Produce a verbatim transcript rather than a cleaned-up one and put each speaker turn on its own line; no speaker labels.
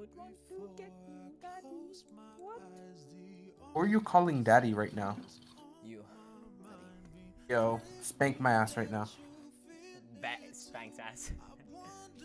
don't want to get you, daddy. What?
Who are you calling daddy right now?
You, daddy.
Yo, spank my ass right now.
Ba- Spanx ass.